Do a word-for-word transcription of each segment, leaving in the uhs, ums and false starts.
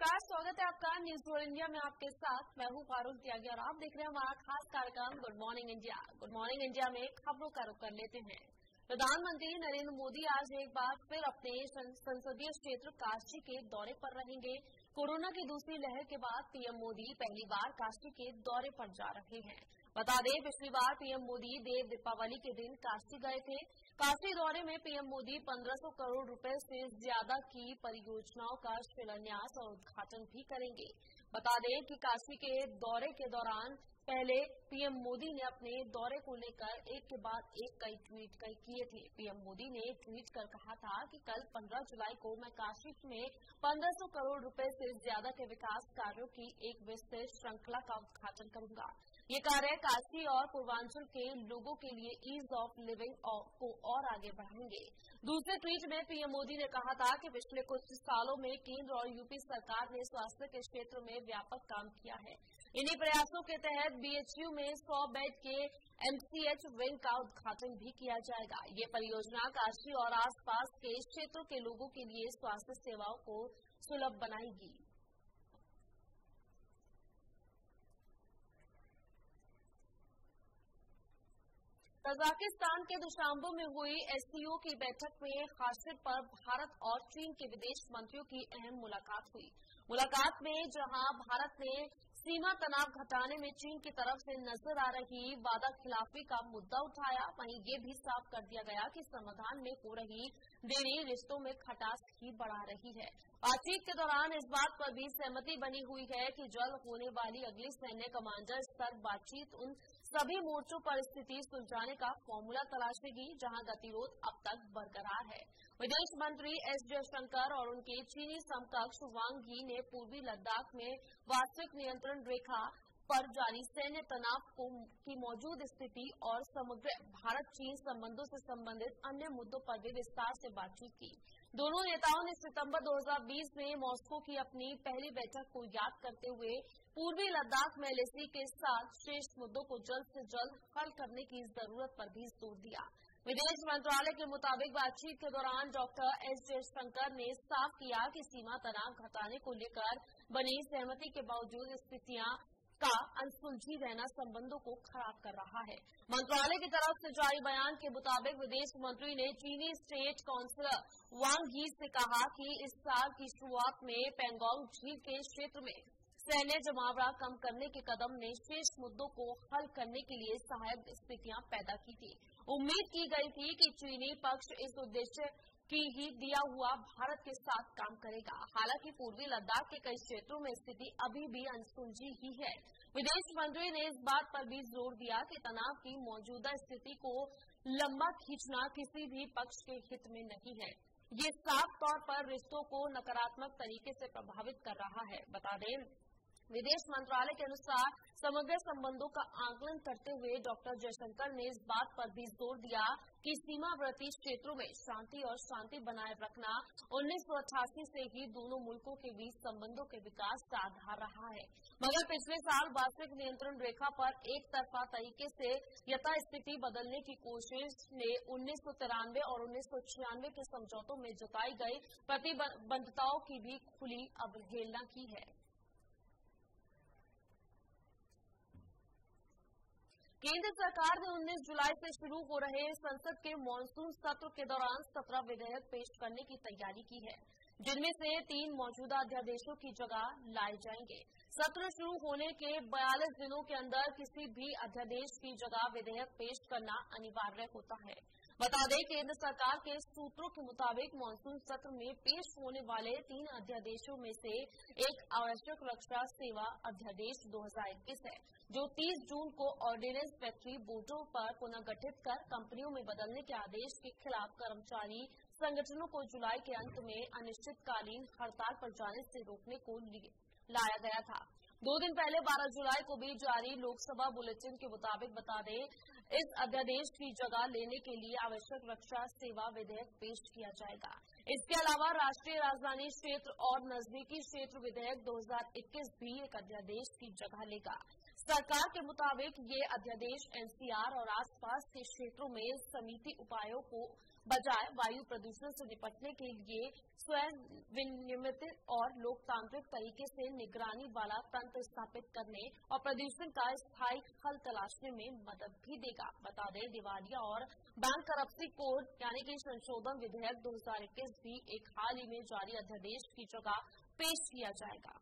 नमस्कार, स्वागत है आपका न्यूज फोर इंडिया में। आपके साथ मैं हूं फारूक त्यागी और आप देख रहे हैं हमारा खास कार्यक्रम good morning India. Good morning India में खबरों का रुख कर लेते हैं। प्रधानमंत्री नरेंद्र मोदी आज एक बार फिर अपने संसदीय क्षेत्र काशी के दौरे पर रहेंगे। कोरोना की दूसरी लहर के बाद पीएम मोदी पहली बार काशी के दौरे पर जा रहे हैं। बता दें, पिछली बार पीएम मोदी देव दीपावली के दिन काशी गए थे। काशी दौरे में पीएम मोदी पंद्रह सौ करोड़ रुपए से ज्यादा की परियोजनाओं का शिलान्यास और उद्घाटन भी करेंगे। बता दें कि काशी के दौरे के दौरान पहले पीएम मोदी ने अपने दौरे को लेकर एक के बाद एक कई ट्वीट कई किए थे। पीएम मोदी ने ट्वीट कर कहा था कि कल पंद्रह जुलाई को मैं काशी में पंद्रह सौ करोड़ रुपए से ज्यादा के विकास कार्यों की एक विस्तृत श्रृंखला का उद्घाटन करूंगा। ये कार्य काशी और पूर्वांचल के लोगों के लिए ईज ऑफ लिविंग को और आगे बढ़ाएंगे। दूसरे ट्वीट में पीएम मोदी ने कहा था कि पिछले कुछ सालों में केंद्र और यूपी सरकार ने स्वास्थ्य के क्षेत्र में व्यापक काम किया है। इन्हीं प्रयासों के तहत बीएचयू में सौ बेड के एमसीएच विंग का उद्घाटन भी किया जाएगा। ये परियोजना काशी और आसपास के क्षेत्रों के लोगों के लिए स्वास्थ्य सेवाओं को सुलभ बनाएगी। कजाकिस्तान के दुशांबे में हुई एससीओ की बैठक में काश्मीर पर भारत और चीन के विदेश मंत्रियों की अहम मुलाकात हुई। मुलाकात में जहां भारत ने सीमा तनाव घटाने में चीन की तरफ से नजर आ रही वादा खिलाफी का मुद्दा उठाया, वहीं ये भी साफ कर दिया गया कि समाधान में हो रही देरी रिश्तों में खटास ही बढ़ा रही है। बातचीत के दौरान इस बात पर भी सहमति बनी हुई है कि जल्द होने वाली अगली सैन्य कमांडर स्तर बातचीत उन सभी मोर्चों पर स्थिति सुलझाने का फॉर्मूला तलाशेगी जहां गतिरोध अब तक बरकरार है। विदेश मंत्री एस जयशंकर और उनके चीनी समकक्ष वांग यी ने पूर्वी लद्दाख में वास्तविक नियंत्रण रेखा पर जारी सैन्य तनाव को की मौजूद स्थिति और समग्र भारत चीन संबंधों से संबंधित अन्य मुद्दों पर भी विस्तार से बातचीत की। दोनों नेताओं ने सितंबर दो हज़ार बीस में मॉस्को की अपनी पहली बैठक को याद करते हुए पूर्वी लद्दाख में एलएसी के साथ शेष मुद्दों को जल्द से जल्द हल करने की जरूरत पर भी जोर दिया। विदेश मंत्रालय के मुताबिक बातचीत के दौरान डॉक्टर एस जयशंकर ने साफ किया कि सीमा तनाव घटाने को लेकर बनी सहमति के बावजूद स्थितियां का अनसुलझी रहना संबंधों को खराब कर रहा है। मंत्रालय की तरफ से जारी बयान के मुताबिक विदेश मंत्री ने चीनी स्टेट काउंसलर वांग यी से कहा कि इस साल की शुरुआत में पेंगोंग झील के क्षेत्र में सैन्य जमावड़ा कम करने के कदम ने शेष मुद्दों को हल करने के लिए सहायक स्थितियां पैदा की थी। उम्मीद की गई थी कि चीनी पक्ष इस उद्देश्य की ही दिया हुआ भारत के साथ काम करेगा। हालांकि पूर्वी लद्दाख के कई क्षेत्रों में स्थिति अभी भी अनसुलझी ही है। विदेश मंत्री ने इस बात पर भी जोर दिया कि तनाव की मौजूदा स्थिति को लंबा खींचना किसी भी पक्ष के हित में नहीं है। ये साफ तौर पर रिश्तों को नकारात्मक तरीके से प्रभावित कर रहा है। बता दें, विदेश मंत्रालय के अनुसार समग्र संबंधों का आकलन करते हुए डॉक्टर जयशंकर ने इस बात पर भी जोर दिया कि सीमावर्ती क्षेत्रों में शांति और शांति बनाए रखना उन्नीस सौ अट्ठासी से ही दोनों मुल्कों के बीच संबंधों के विकास का आधार रहा है। मगर पिछले साल वास्तविक नियंत्रण रेखा पर एक तरफा तरीके से यथास्थिति बदलने की कोशिश ने उन्नीस सौ तिरानवे और उन्नीस सौ छियानवे के समझौतों में जताई गई प्रतिबद्धताओं की भी खुली अवहेलना की है। केंद्र सरकार ने उन्नीस जुलाई से शुरू हो रहे संसद के मॉनसून सत्र के दौरान सत्रह विधेयक पेश करने की तैयारी की है, जिनमें से तीन मौजूदा अध्यादेशों की जगह लाए जाएंगे। सत्र शुरू होने के बयालीस दिनों के अंदर किसी भी अध्यादेश की जगह विधेयक पेश करना अनिवार्य होता है। बता दें, केंद्र सरकार के सूत्रों के मुताबिक मानसून सत्र में पेश होने वाले तीन अध्यादेशों में से एक आवश्यक रक्षा सेवा अध्यादेश दो हज़ार इक्कीस है, जो तीस जून को ऑर्डिनेंस फैक्ट्री बोर्डों पर पुनर्गठित कर कंपनियों में बदलने के आदेश के खिलाफ कर्मचारी संगठनों को जुलाई के अंत में अनिश्चितकालीन हड़ताल पर जाने से रोकने को लाया गया था। दो दिन पहले बारह जुलाई को भी जारी लोकसभा बुलेटिन के मुताबिक बता दें, इस अध्यादेश की जगह लेने के लिए आवश्यक रक्षा सेवा विधेयक पेश किया जाएगा। इसके अलावा राष्ट्रीय राजधानी क्षेत्र और नजदीकी क्षेत्र विधेयक दो हज़ार इक्कीस भी एक अध्यादेश की जगह लेगा। सरकार के मुताबिक ये अध्यादेश एनसीआर और आसपास के क्षेत्रों में समिति उपायों को बजाय वायु प्रदूषण से निपटने के लिए स्वयं विनियमित और लोकतांत्रिक तरीके से निगरानी वाला तंत्र स्थापित करने और प्रदूषण का स्थायी हल तलाशने में मदद भी देगा। बता दें, दिवालिया और बैंक करप्सी कोड यानी कि संशोधन विधेयक दो हजार इक्कीस भी एक हाल ही में जारी अध्यादेश की जगह पेश किया जाएगा।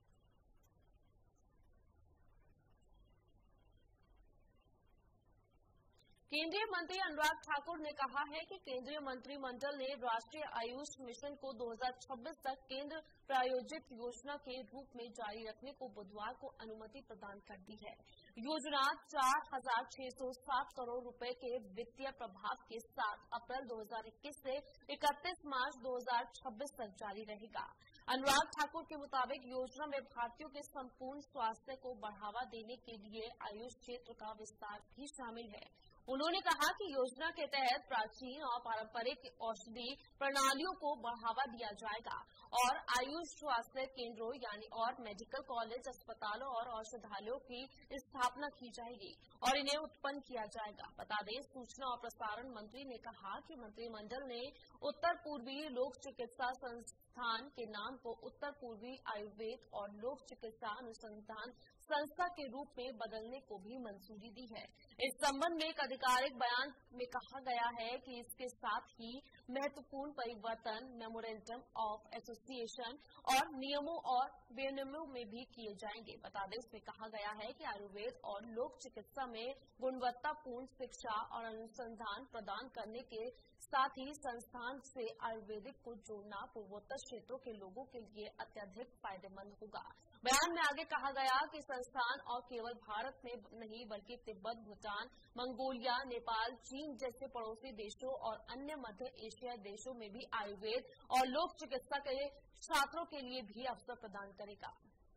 केंद्रीय मंत्री अनुराग ठाकुर ने कहा है कि केंद्रीय मंत्रिमंडल ने राष्ट्रीय आयुष मिशन को दो हजार छब्बीस तक केंद्र प्रायोजित योजना के रूप में जारी रखने को बुधवार को अनुमति प्रदान कर दी है। योजना चार हजार छह सौ सात करोड़ रुपए के वित्तीय प्रभाव के साथ अप्रैल दो हजार इक्कीस से इकतीस मार्च दो हजार छब्बीस तक जारी रहेगा। अनुराग ठाकुर के मुताबिक योजना में भारतीयों के संपूर्ण स्वास्थ्य को बढ़ावा देने के लिए आयुष क्षेत्र का विस्तार भी शामिल है। उन्होंने कहा कि योजना के तहत प्राचीन और पारंपरिक औषधि प्रणालियों को बढ़ावा दिया जाएगा और आयुष स्वास्थ्य केंद्रों यानी और मेडिकल कॉलेज, अस्पतालों और औषधालयों की स्थापना की जाएगी और इन्हें उत्पन्न किया जाएगा। बता दें, सूचना और प्रसारण मंत्री ने कहा कि मंत्रिमंडल ने उत्तर पूर्वी लोक चिकित्सा संस्थान के नाम को उत्तर पूर्वी आयुर्वेद और लोक चिकित्सा अनुसंधान संस्था के रूप में बदलने को भी मंजूरी दी है। इस संबंध में एक आधिकारिक बयान में कहा गया है कि इसके साथ ही महत्वपूर्ण परिवर्तन मेमोरेंडम ऑफ एसोसिएशन और नियमों और विनियमों में भी किए जाएंगे। बता दें, इसमें कहा गया है कि आयुर्वेद और लोक चिकित्सा में गुणवत्तापूर्ण शिक्षा और अनुसंधान प्रदान करने के साथ ही संस्थान से आयुर्वेदिक को जोड़ना पूर्वोत्तर क्षेत्रों के लोगों के लिए अत्यधिक फायदेमंद होगा। बयान में आगे कहा गया कि संस्थान और केवल भारत में नहीं बल्कि तिब्बत, भूटान, मंगोलिया, नेपाल, चीन जैसे पड़ोसी देशों और अन्य मध्य एशियाई देशों में भी आयुर्वेद और लोक चिकित्सा के छात्रों के लिए भी अवसर प्रदान करेगा।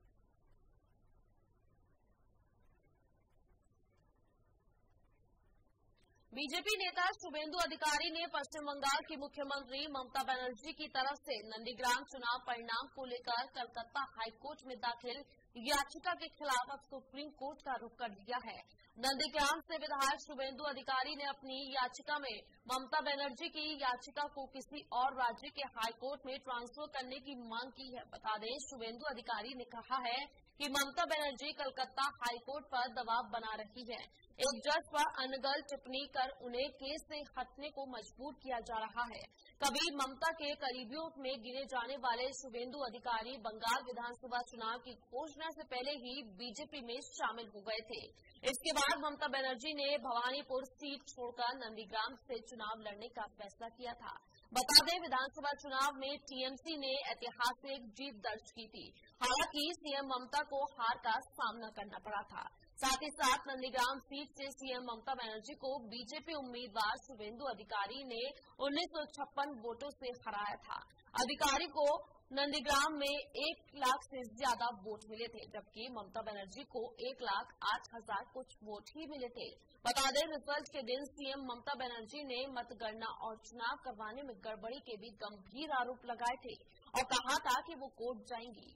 बीजेपी नेता शुभेंदु अधिकारी ने पश्चिम बंगाल की मुख्यमंत्री ममता बनर्जी की तरफ से नंदीग्राम चुनाव परिणाम को लेकर कलकत्ता हाईकोर्ट में दाखिल याचिका के खिलाफ अब सुप्रीम कोर्ट का रुख कर दिया है। नंदीग्राम से विधायक शुभेंदु अधिकारी ने अपनी याचिका में ममता बनर्जी की याचिका को किसी और राज्य के हाईकोर्ट में ट्रांसफर करने की मांग की है। बता दें, शुभेंदु अधिकारी ने कहा है कि ममता बनर्जी कलकत्ता हाईकोर्ट पर दबाव बना रही है। एक जज पर अनगढ़ टिप्पणी कर उन्हें केस से हटने को मजबूर किया जा रहा है। कभी ममता के करीबियों में गिने जाने वाले शुभेंदु अधिकारी बंगाल विधानसभा चुनाव की घोषणा से पहले ही बीजेपी में शामिल हो गए थे। इसके बाद ममता बनर्जी ने भवानीपुर सीट छोड़कर नंदीग्राम से चुनाव लड़ने का फैसला किया था। बता दें, विधानसभा चुनाव में टीएमसी ने ऐतिहासिक जीत दर्ज की थी। हालांकि सीएम ममता को हार का सामना करना पड़ा था। साथ ही साथ नंदीग्राम सीट से सीएम ममता बनर्जी को बीजेपी उम्मीदवार शुभेंदु अधिकारी ने उन्नीस सौ छप्पन वोटों से हराया था। अधिकारी को नंदीग्राम में एक लाख से ज्यादा वोट मिले थे, जबकि ममता बनर्जी को एक लाख आठ हजार कुछ वोट ही मिले थे। बता दें, रिजल्ट के दिन सीएम ममता बनर्जी ने मतगणना और चुनाव करवाने में गड़बड़ी के भी गंभीर आरोप लगाए थे और कहा था कि वो कोर्ट जाएंगी।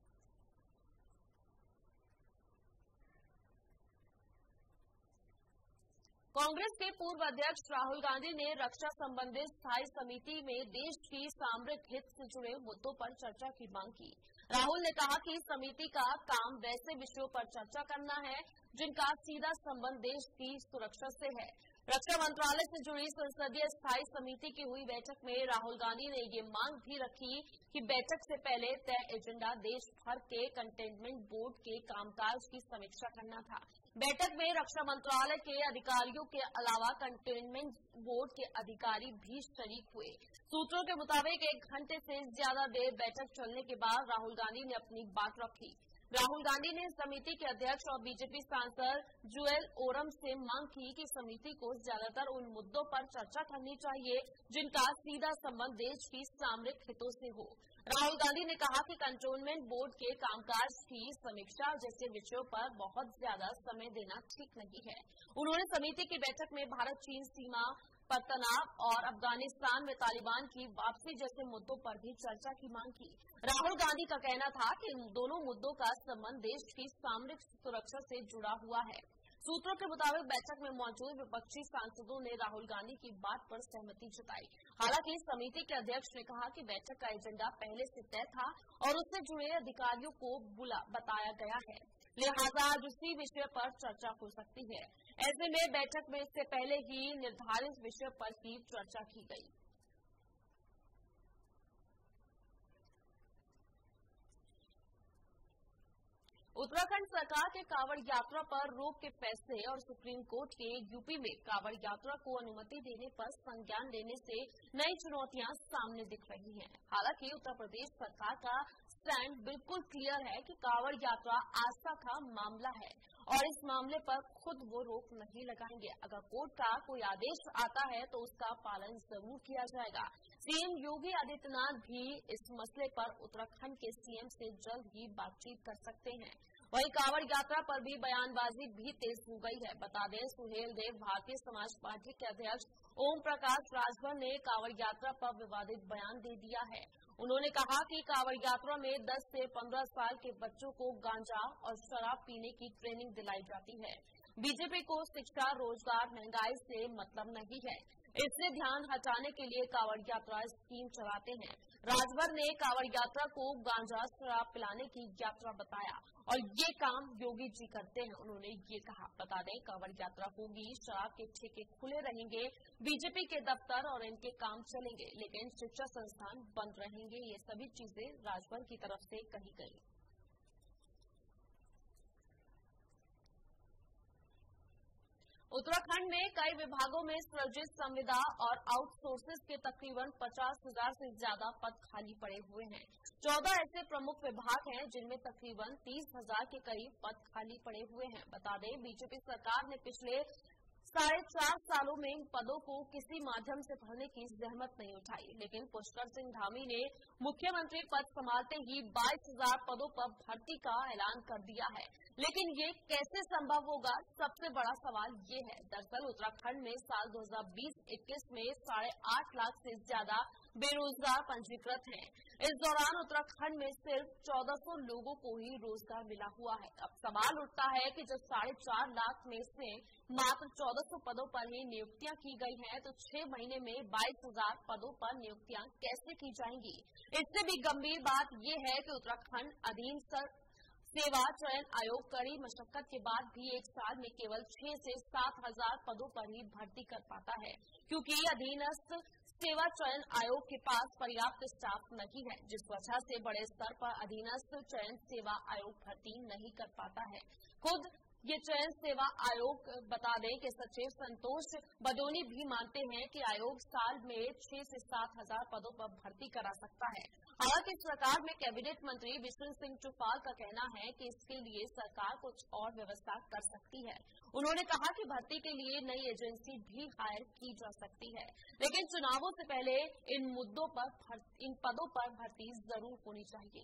कांग्रेस के पूर्व अध्यक्ष राहुल गांधी ने रक्षा संबंधित स्थायी समिति में देश की सामरिक हित से जुड़े मुद्दों पर चर्चा की मांग की। राहुल ने कहा कि समिति का काम वैसे विषयों पर चर्चा करना है जिनका सीधा संबंध देश की सुरक्षा से है। रक्षा मंत्रालय से जुड़ी संसदीय स्थायी समिति की हुई बैठक में राहुल गांधी ने ये मांग भी रखी कि बैठक से पहले तय एजेंडा देश भर के कंटेनमेंट बोर्ड के कामकाज की समीक्षा करना था। बैठक में रक्षा मंत्रालय के अधिकारियों के अलावा कंटेनमेंट बोर्ड के अधिकारी भी शरीक हुए। सूत्रों के मुताबिक एक घंटे से ज्यादा देर बैठक चलने के बाद राहुल गांधी ने अपनी बात रखी। राहुल गांधी ने समिति के अध्यक्ष और बीजेपी सांसद जुएल ओरम से मांग की कि समिति को ज्यादातर उन मुद्दों पर चर्चा करनी चाहिए जिनका सीधा संबंध देश की सामरिक हितों से हो। राहुल गांधी ने कहा कि कंटोनमेंट बोर्ड के कामकाज की समीक्षा जैसे विषयों पर बहुत ज्यादा समय देना ठीक नहीं है। उन्होंने समिति की बैठक में भारत चीन सीमा पर तनाव और अफगानिस्तान में तालिबान की वापसी जैसे मुद्दों पर भी चर्चा की मांग की। राहुल गांधी का कहना था कि इन दोनों मुद्दों का संबंध देश की सामरिक सुरक्षा से जुड़ा हुआ है। सूत्रों के मुताबिक बैठक में मौजूद विपक्षी सांसदों ने राहुल गांधी की बात पर सहमति जताई। हालांकि समिति के अध्यक्ष ने कहा कि बैठक का एजेंडा पहले से तय था और उससे जुड़े अधिकारियों को बुला बताया गया है, लिहाजा आज उसी विषय पर चर्चा हो सकती है। ऐसे में बैठक में इससे पहले ही निर्धारित विषय पर ही चर्चा की गई। उत्तराखंड सरकार के कांवड़ यात्रा पर रोक के फैसले और सुप्रीम कोर्ट के यूपी में कांवड़ यात्रा को अनुमति देने पर संज्ञान लेने से नई चुनौतियां सामने दिख रही हैं। हालांकि उत्तर प्रदेश सरकार का स्टैंड बिल्कुल क्लियर है कि कांवड़ यात्रा आस्था का मामला है और इस मामले पर खुद वो रोक नहीं लगाएंगे। अगर कोर्ट का कोई आदेश आता है तो उसका पालन जरूर किया जाएगा। सीएम योगी आदित्यनाथ भी इस मसले पर उत्तराखंड के सीएम से जल्द ही बातचीत कर सकते हैं। वहीं कांवड़ यात्रा पर भी बयानबाजी भी तेज हो गई है। बता दें, सुहेल देव भारतीय समाज पार्टी के अध्यक्ष ओम प्रकाश राजभर ने कांवड़ यात्रा पर विवादित बयान दे दिया है। उन्होंने कहा कि कांवड़ यात्रा में दस से पंद्रह साल के बच्चों को गांजा और शराब पीने की ट्रेनिंग दिलाई जाती है। बीजेपी को शिक्षा, रोजगार, महंगाई से मतलब नहीं है। इससे ध्यान हटाने के लिए कांवड़ यात्रा स्कीम चलाते हैं। राजभर ने कांवड़ यात्रा को गांजा शराब पिलाने की यात्रा बताया और ये काम योगी जी करते हैं, उन्होंने ये कहा। बता दें, कांवड़ यात्रा होगी, शराब के ठेके खुले रहेंगे, बीजेपी के दफ्तर और इनके काम चलेंगे, लेकिन शिक्षा संस्थान बंद रहेंगे। ये सभी चीजें राजभर की तरफ से कही गई। उत्तराखंड में कई विभागों में सृजित संविदा और आउटसोर्सेज के तकरीबन पचास हजार से ज्यादा पद खाली पड़े हुए हैं। चौदह ऐसे प्रमुख विभाग हैं जिनमें तकरीबन तीस हजार के करीब पद खाली पड़े हुए हैं। बता दें, बीजेपी सरकार ने पिछले साढ़े चार सालों में इन पदों को किसी माध्यम से भरने की जहमत नहीं उठाई, लेकिन पुष्कर सिंह धामी ने मुख्यमंत्री पद संभालते ही बाईस हजार पदों पर भर्ती का ऐलान कर दिया है। लेकिन ये कैसे संभव होगा, सबसे बड़ा सवाल ये है। दरअसल उत्तराखंड में साल दो हजार बीस इक्कीस में साढ़े आठ लाख से ज्यादा बेरोजगार पंजीकृत हैं। इस दौरान उत्तराखंड में सिर्फ चौदह सौ लोगों को ही रोजगार मिला हुआ है। अब सवाल उठता है कि जब साढ़े चार लाख में से मात्र चौदह सौ पदों पर ही नियुक्तियां की गई हैं, तो छह महीने में बाईस हजार पदों पर नियुक्तियां कैसे की जाएंगी। इससे भी गंभीर बात यह है कि उत्तराखंड अधीन सेवा चयन आयोग कड़ी मशक्कत के बाद भी एक साल में केवल छह से सात हजार पदों पर ही भर्ती कर पाता है, क्योंकि अधीनस्थ सेवा चयन आयोग के पास पर्याप्त स्टाफ नहीं है, जिस वजह से बड़े स्तर पर अधीनस्थ चयन सेवा आयोग भर्ती नहीं कर पाता है। खुद ये चयन सेवा आयोग बता दें कि सचिव संतोष बडोनी भी मानते हैं कि आयोग साल में छह से सात हजार पदों पर भर्ती करा सकता है। हालांकि सरकार में कैबिनेट मंत्री विष्णु सिंह चुफाल का कहना है कि इसके लिए सरकार कुछ और व्यवस्था कर सकती है। उन्होंने कहा कि भर्ती के लिए नई एजेंसी भी हायर की जा सकती है, लेकिन चुनावों से पहले इन मुद्दों पर इन पदों पर भर्ती जरूर होनी चाहिए।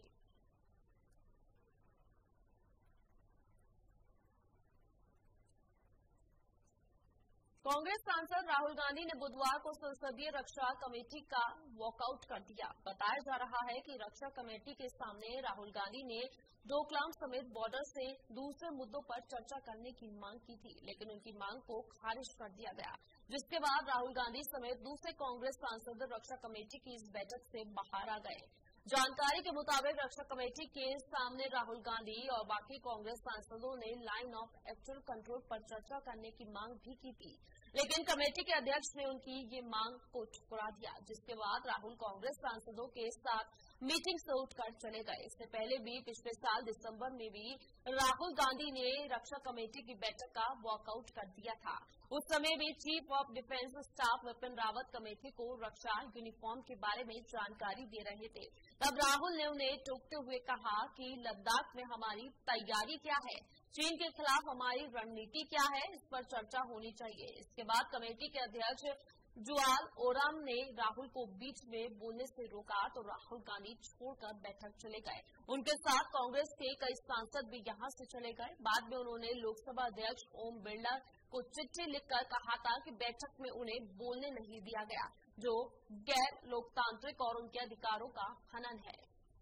कांग्रेस सांसद राहुल गांधी ने बुधवार को संसदीय रक्षा कमेटी का वॉकआउट कर दिया। बताया जा रहा है कि रक्षा कमेटी के सामने राहुल गांधी ने डोकलाम समेत बॉर्डर से दूसरे मुद्दों पर चर्चा करने की मांग की थी, लेकिन उनकी मांग को खारिज कर दिया गया, जिसके बाद राहुल गांधी समेत दूसरे कांग्रेस सांसद रक्षा कमेटी की इस बैठक से बाहर आ गए। जानकारी के मुताबिक रक्षा कमेटी के सामने राहुल गांधी और बाकी कांग्रेस सांसदों ने लाइन ऑफ एक्चुअल कंट्रोल पर चर्चा करने की मांग भी की थी, लेकिन कमेटी के अध्यक्ष ने उनकी ये मांग को ठुकरा दिया, जिसके बाद राहुल कांग्रेस सांसदों के साथ मीटिंग से उठकर चले गए। इससे पहले भी पिछले साल दिसंबर में भी राहुल गांधी ने रक्षा कमेटी की बैठक का वॉकआउट कर दिया था। उस समय भी chief of defence staff Vipin Rawat committee को रक्षा यूनिफॉर्म के बारे में जानकारी दे रहे थे। तब राहुल ने उन्हें टोकते हुए कहा कि लद्दाख में हमारी तैयारी क्या है, चीन के खिलाफ हमारी रणनीति क्या है, इस पर चर्चा होनी चाहिए। इसके बाद कमेटी के अध्यक्ष जुआल ओराम ने राहुल को बीच में बोलने से रोका तो राहुल गांधी छोड़कर बैठक चले गए। उनके साथ कांग्रेस के कई सांसद भी यहां से चले गए। बाद में उन्होंने लोकसभा अध्यक्ष ओम बिरला को चिट्ठी लिखकर कहा था कि बैठक में उन्हें बोलने नहीं दिया गया, जो गैर लोकतांत्रिक और उनके अधिकारों का हनन है।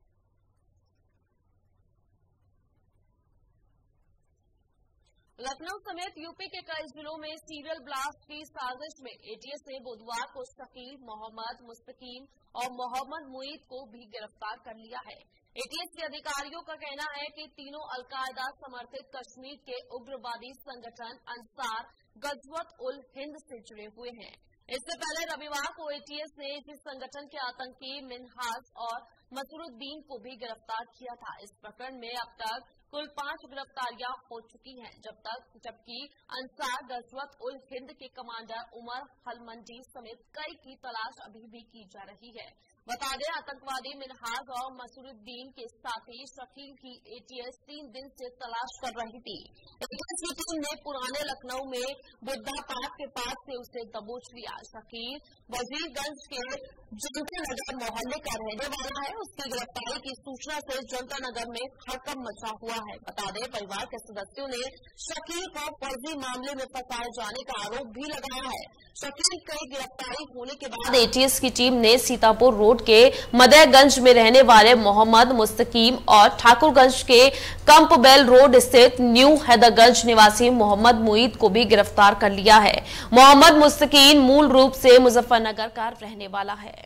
लखनऊ समेत यूपी के कई जिलों में सीरियल ब्लास्ट की साजिश में एटीएस ने बुधवार को शकील, मोहम्मद मुस्तकीम और मोहम्मद मुईद को भी गिरफ्तार कर लिया है। एटीएस के अधिकारियों का कहना है कि तीनों अलकायदा समर्थित कश्मीर के उग्रवादी संगठन अंसार गजवत उल हिंद से जुड़े हुए हैं। इससे पहले रविवार को एटीएस ने इसी संगठन के आतंकी मिनहाज और मसरुद्दीन को भी गिरफ्तार किया था। इस प्रकरण में अब तक कुल पांच गिरफ्तारियां हो चुकी हैं, जब तक जबकि अंसार गजवत उल हिंद के कमांडर उमर हलमंडी समेत कई की तलाश अभी भी की जा रही है। बता दें, आतंकवादी मिनहाज और मसरुद्दीन के साथी शकील की एटीएस तीन दिन से तलाश कर रही थी। एटीएस की टीम ने पुराने लखनऊ में बुद्धा पार्क के पास से उसे दबोच लिया। शकील वजीरगंज के जनता नगर मोहल्ले का रहने वाला है। उसकी गिरफ्तारी की सूचना से जनता नगर में हड़कंप मचा हुआ है। बता दें, परिवार के सदस्यों ने शकील को फर्जी मामले में फंसाए जाने का आरोप भी लगाया है। शकील की गिरफ्तारी होने के बाद एटीएस की टीम ने सीतापुर रोड के मदयगंज में रहने वाले मोहम्मद मुस्तकीम और ठाकुरगंज के कंपबेल रोड स्थित न्यू हैदरगंज निवासी मोहम्मद मुईद को भी गिरफ्तार कर लिया है। मोहम्मद मुस्तकीम मूल रूप से मुजफ्फरनगर का रहने वाला है।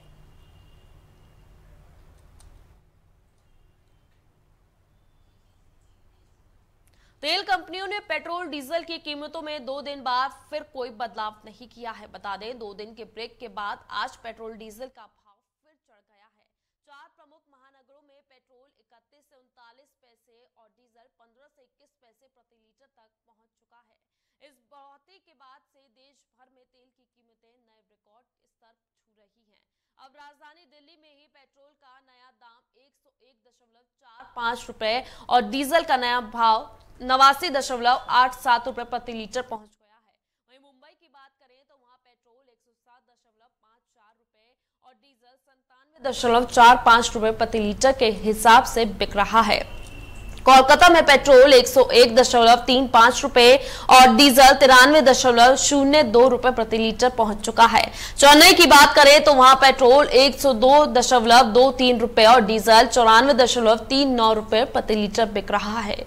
तेल कंपनियों ने पेट्रोल डीजल की कीमतों में दो दिन बाद फिर कोई बदलाव नहीं किया है। बता दें, दो दिन के ब्रेक के बाद आज पेट्रोल डीजल का भाव फिर चढ़ गया है। चार प्रमुख महानगरों में पेट्रोल इकतीस से उनतालीस पैसे और डीजल पंद्रह से इक्कीस पैसे प्रति लीटर तक पहुंच चुका है। इस बढ़ोतरी के बाद से देश भर में तेल की कीमतें नए रिकॉर्ड स्तर छू रही हैं। अब राजधानी दिल्ली में ही पेट्रोल का नया दाम एक सौ एक दशमलव चार पाँच रुपए और डीजल का नया भाव नवासी दशमलव आठ सात रुपए प्रति लीटर पहुंच गया है। वहीं मुंबई की बात करें तो वहां पेट्रोल एक सौ सात दशमलव पाँच चार रुपए और डीजल संतानवे दशमलव चार पाँच रुपए प्रति लीटर के हिसाब से बिक रहा है। कोलकाता में पेट्रोल एक सौ एक दशमलव तीन पाँच रुपए और डीजल तिरानवे दशमलव शून्य दो रुपए प्रति लीटर पहुंच चुका है। चेन्नई की बात करें तो वहां पेट्रोल एक सौ दो दशमलव दो तीन रुपए और डीजल चौरानवे दशमलव तीन नौ रुपए प्रति लीटर बिक रहा है।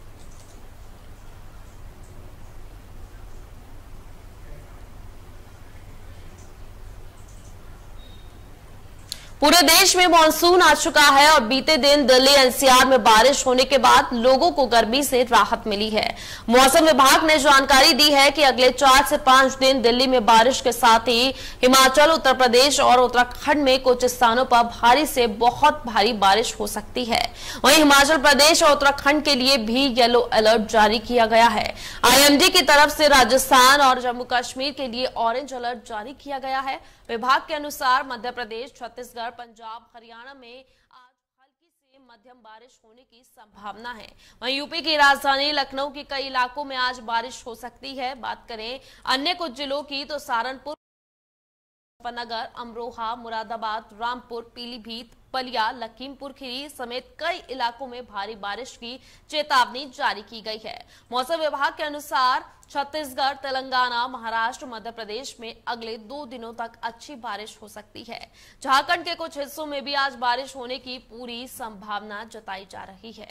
पूरे देश में मानसून आ चुका है और बीते दिन दिल्ली एनसीआर में बारिश होने के बाद लोगों को गर्मी से राहत मिली है। मौसम विभाग ने जानकारी दी है कि अगले चार से पांच दिन दिल्ली में बारिश के साथ ही हिमाचल, उत्तर प्रदेश और उत्तराखंड में कुछ स्थानों पर भारी से बहुत भारी बारिश हो सकती है। वहीं हिमाचल प्रदेश और उत्तराखंड के लिए भी येलो अलर्ट जारी किया गया है। आईएमडी की तरफ से राजस्थान और जम्मू कश्मीर के लिए ऑरेंज अलर्ट जारी किया गया है। विभाग के अनुसार मध्य प्रदेश, छत्तीसगढ़, पंजाब, हरियाणा में आज हल्की से मध्यम बारिश होने की संभावना है। वहीं यूपी की राजधानी लखनऊ के कई इलाकों में आज बारिश हो सकती है। बात करें अन्य कुछ जिलों की तो सहारनपुर, मुजफ्फरनगर, अमरोहा, मुरादाबाद, रामपुर, पीलीभीत, बलिया, लखीमपुर खीरी समेत कई इलाकों में भारी बारिश की चेतावनी जारी की गई है। मौसम विभाग के अनुसार छत्तीसगढ़, तेलंगाना, महाराष्ट्र, मध्य प्रदेश में अगले दो दिनों तक अच्छी बारिश हो सकती है। झारखंड के कुछ हिस्सों में भी आज बारिश होने की पूरी संभावना जताई जा रही है।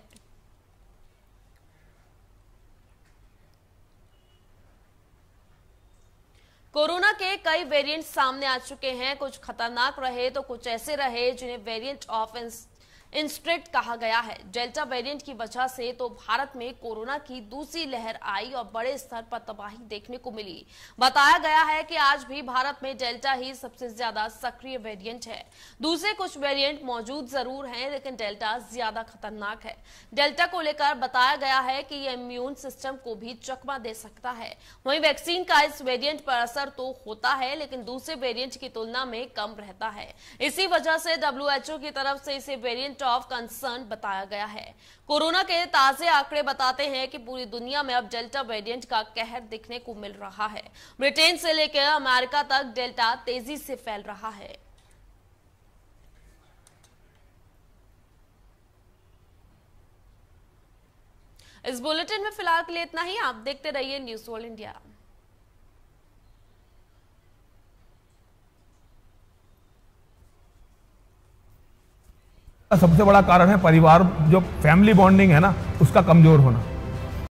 कोरोना के कई वेरिएंट सामने आ चुके हैं। कुछ खतरनाक रहे तो कुछ ऐसे रहे जिन्हें वेरिएंट ऑफ इंस्ट्रेट कहा गया है। डेल्टा वेरिएंट की वजह से तो भारत में कोरोना की दूसरी लहर आई और बड़े स्तर पर तबाही देखने को मिली। बताया गया है कि आज भी भारत में डेल्टा ही सबसे ज्यादा सक्रिय वेरिएंट है। दूसरे कुछ वेरिएंट मौजूद जरूर हैं, लेकिन डेल्टा ज्यादा खतरनाक है। डेल्टा को लेकर बताया गया है कि यह इम्यून सिस्टम को भी चकमा दे सकता है। वहीं वैक्सीन का इस वेरिएंट पर असर तो होता है, लेकिन दूसरे वेरिएंट की तुलना में कम रहता है। इसी वजह से डब्ल्यू एच ओ की तरफ से इसे वेरिएंट ऑफ कंसर्न बताया गया है। कोरोना के ताजे आंकड़े बताते हैं कि पूरी दुनिया में अब डेल्टा वेरिएंट का कहर दिखने को मिल रहा है। ब्रिटेन से लेकर अमेरिका तक डेल्टा तेजी से फैल रहा है। इस बुलेटिन में फिलहाल के लिए इतना ही। आप देखते रहिए न्यूज़ वर्ल्ड इंडिया। सबसे बड़ा कारण है परिवार, जो फैमिली बॉन्डिंग है ना, उसका कमजोर होना।